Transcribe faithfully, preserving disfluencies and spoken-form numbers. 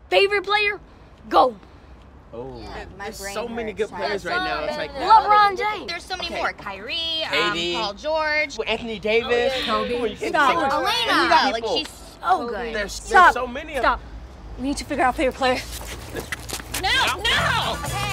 Favorite player? Go. Oh, Yeah, my there's brain so many good hurts. players right now. It's like LeBron James. There's so many Okay. more. Kyrie, K D. um, Paul George. Anthony Davis. Kobe. Come on, you can't Stop. say- Elena. got Like, people. she's So good. There's, Stop. there's so many of Stop. We need to figure out favorite player. No, no! No! Okay.